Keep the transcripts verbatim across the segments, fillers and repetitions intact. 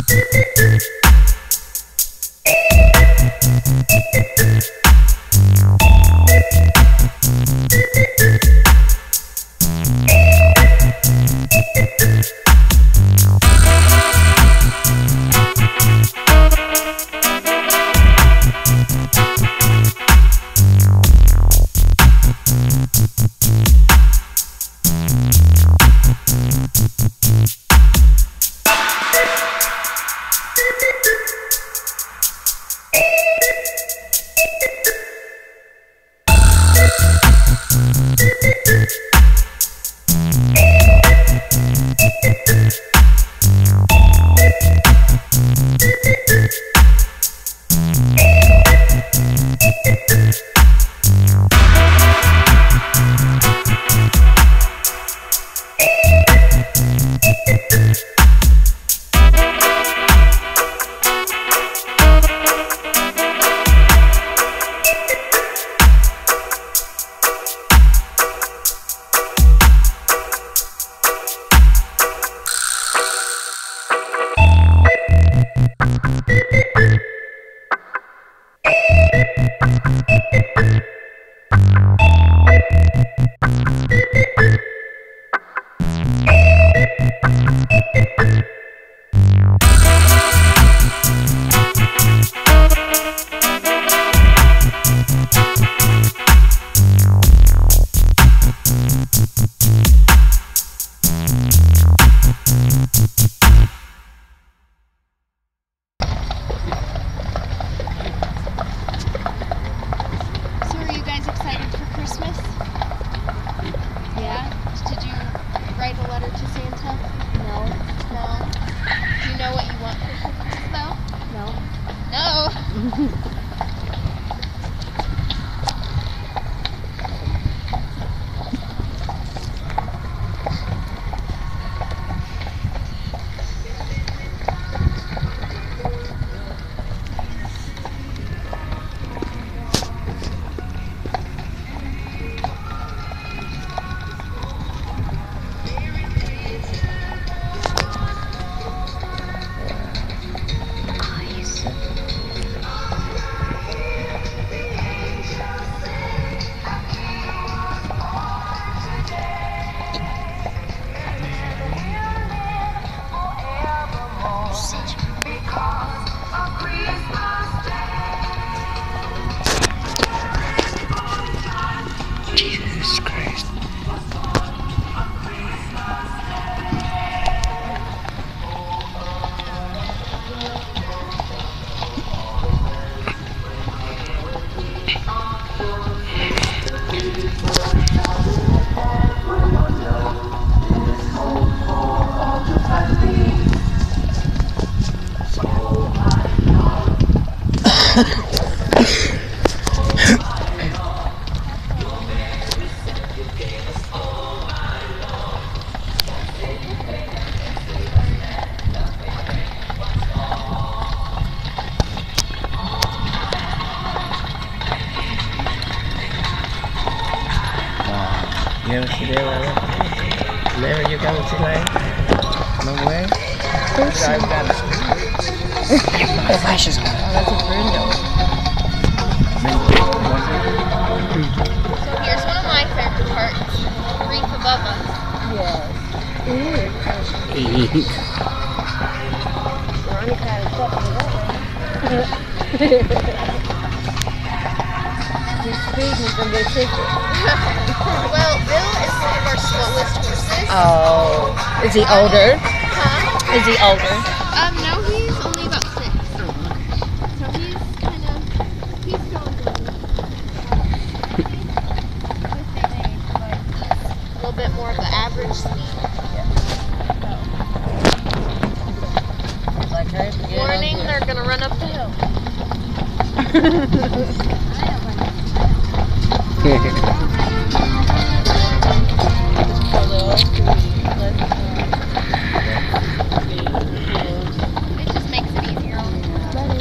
You ever see that one? Larry, you got what you like? No way? Drive down the street. The flashes on. Oh, that's a window. So here's one of my favorite parts. The reef above us. Yes. It is. Ronnie kind of stuck me that way. He's speeding from the ticket. Well, Bill is one of our slowest horses. Oh. Is he older? Huh? Is he older? Um, no, he's only about six. So he's kind of, he's still good. A little bit more of the average speed. Like, hey, forget Warning, it. they're going to run up the hill. It just makes it easier on them.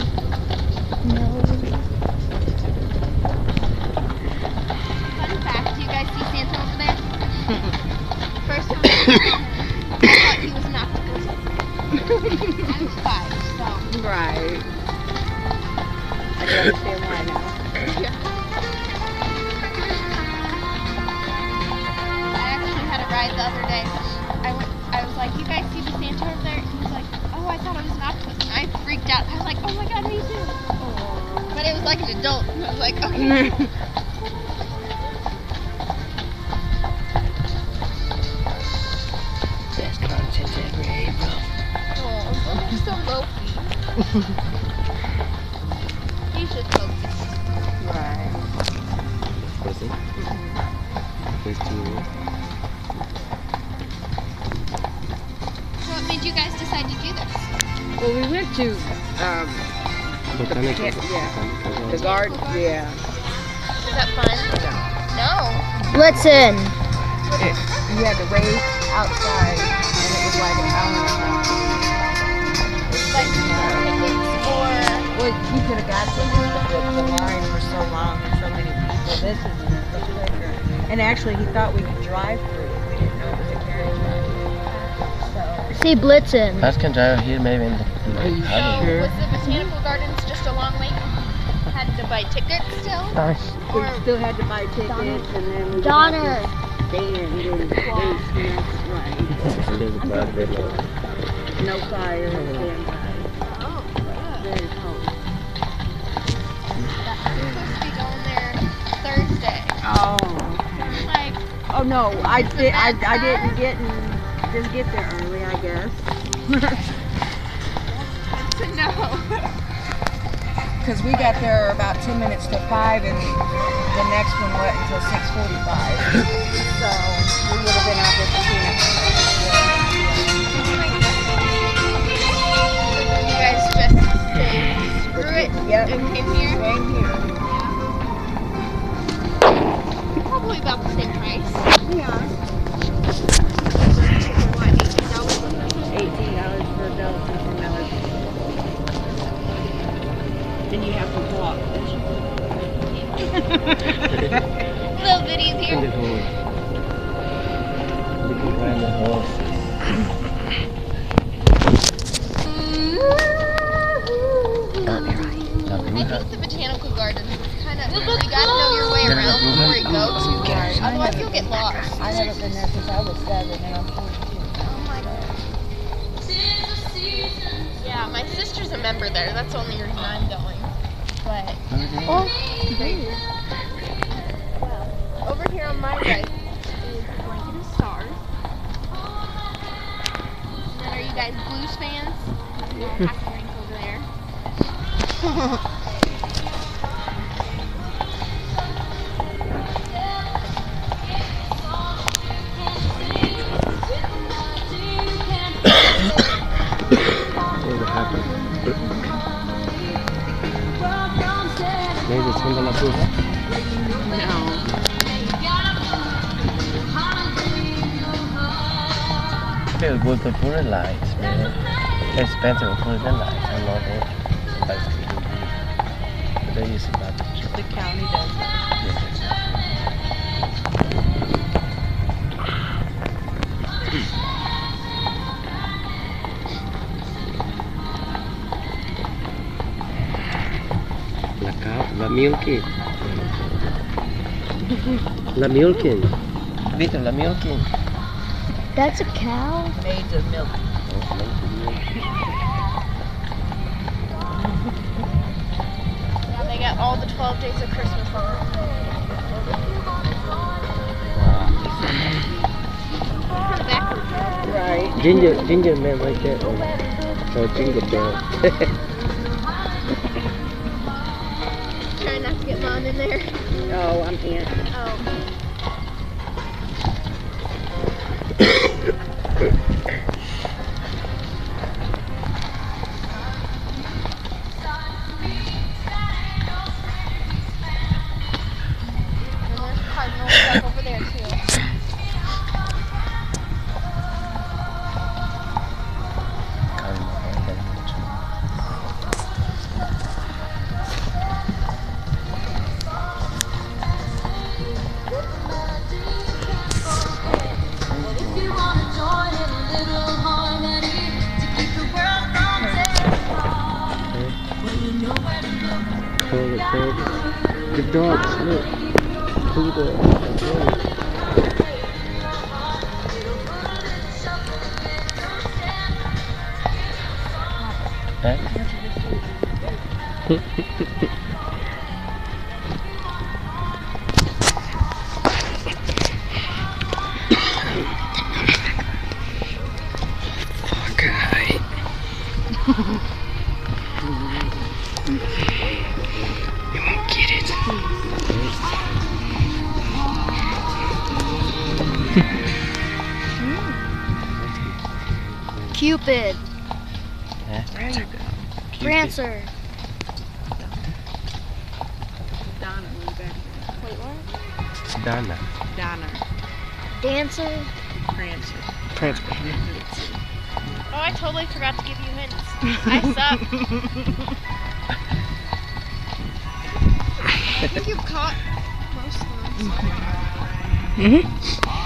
Fun fact, do you guys see Santa over there? First time I thought he was an octopus. I was five. Right. I can understand why now. I actually had a ride the other day. I went. I was like, "You guys see the Santa over there?" He was like, "Oh, I thought it was an octopus." And I freaked out. I was like, "Oh my god, me too!" But it was like an adult. I was like, "Okay." Best content ever, April. Oh, you're so low-key. He's just low-key. Right. Was it? fifteen. What made you guys decide to do this? Well, we went to um, Botanical. yeah, Botanical. the garden. Yeah. Is that fun? No. Blitzen. It, you had to wait outside, and it was like an hour and a half. Like tickets or Well, you could have got tickets, but the, the line was so long and so many people. This is the quicker. And actually, he thought we could drive through it. We didn't know it was a carriage ride. So. See Blitzen. Us can drive here maybe in the Are you so sure? was the botanical gardens just a long wait? Had to buy tickets still? Nice. We Or still had to buy tickets, and then we Donner. stand and then they right. There's a bad bit of No fire, stand by. oh, yeah. Very cold. We're supposed to be going there Thursday. Oh. Like, Oh no, I Is it did. I, bad I time? didn't get in, didn't get there early. I guess. to know. Because we got there about ten minutes to five, and the next one went until six forty-five. So we would have been out there for two and a half You guys just said, screw it, Yep. and came here. Came here. Probably about the same price. Yeah. What, eighteen dollars? Eighteen dollars for adults, fifteen dollars. Then you have to walk. Little bitties in here. the hole. You can find the hole. I think the botanical gardens is kind of, you gotta know your way around before you go to, otherwise you'll get lost. I haven't been there since I was seven, and I'm forty-two. Oh my god. Yeah, my sister's a member there, that's the only reason I'm going. But, Oh, well, over here on my right is Blanket of Stars. And then are you guys Blues fans? Hockey rink over there. Maybe it's from the Laputa. No. Feel good to put in lights, man. It's expensive to put it in lights. I'm not there. But they use it back. The county does. La cow, la milking. La milking. Vito, la milking. that's a cow. Made of milk. Yeah, they got all the twelve days of Christmas on it. Kind of backwards. Right. Ginger, ginger man like that. Oh, oh jingle bell. Trying not to get mom in there. Oh, I'm in. Oh. And there's cardinal stuff over there too. If you wanna join in a little baby. The dogs, look. Two dogs. Huh? You won't get it. Cupid. Huh? There you go. Prancer. Donna was back there. Wait, what? Donna. Donna. Dancer. Prancer. Prancer. Oh, I totally forgot to give you hints. I suck. I think you've caught most of them. Mm-hmm.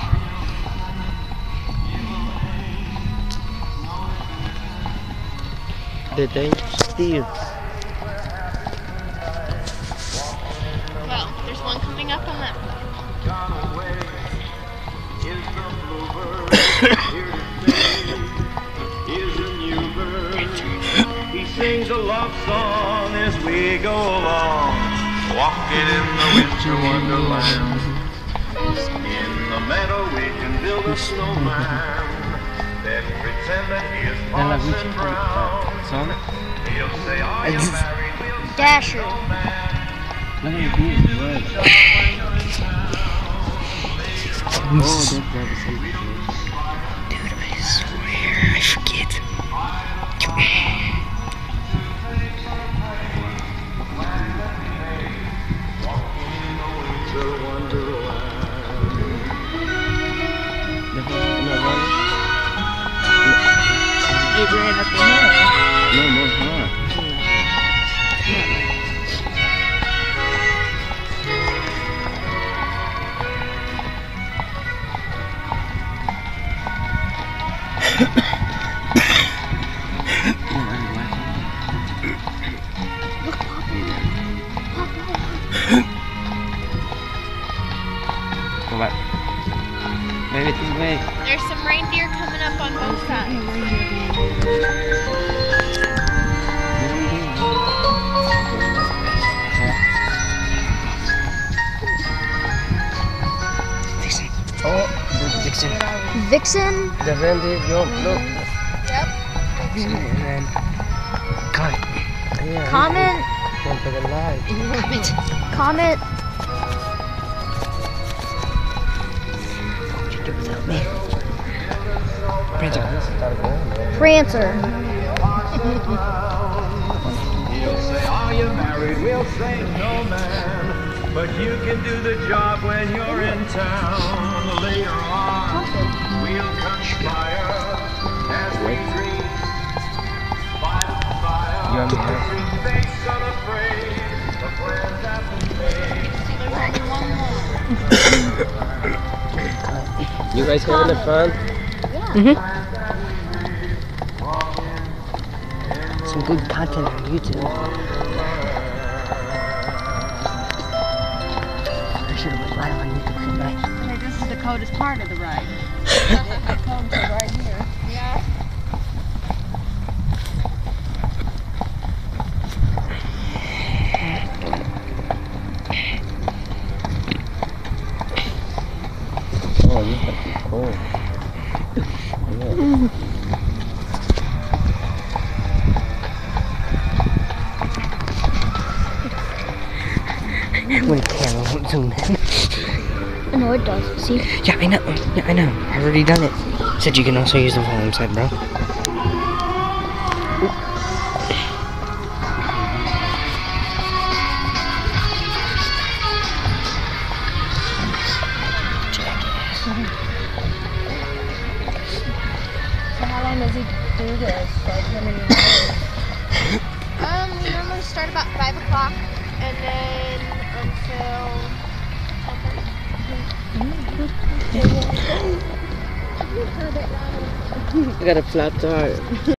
Did they steal? Well, there's one coming up on that. He sings a love song as we go along, walking in the winter wonderland. In the meadow we can build a snowman, then pretend that he is Parson Brown. Son? He'll say, are you married? We'll say, Dasher. no, man. Look at these words. Oh, that's devastating. Dude, I swear, I forget. They ran up the hill. No more car. Come back. Maybe this way. There's some reindeer coming up on both sides. Oh, the Vixen. Vixen. The reindeer jump, look. Yep. And then Comet. Yeah, Comet. jump to the light. Comet. What you do without me? Prancer. Prancer. He'll say, are you married? We'll say, no, man. But you can do the job when you're in town. Later on, we'll conspire as we dream by the fire. You want me to help? Sweet face unafraid, the plans that we made. So there's only one more. You guys having fun? Yeah. Some good content on YouTube. I should have went live on YouTube tonight. Hey, this is Dakota's part of the ride. It comes right here. Yeah. Oh, you have to be cold. Yeah. When the camera won't zoom in. I know it does. See? Yeah, I know. Yeah, I know. I've already done it. Said you can also use the volume side, bro. So how long does he do this? Like how many hours? Um, we normally start about five o'clock and then until ten thirty. I got a flat tire.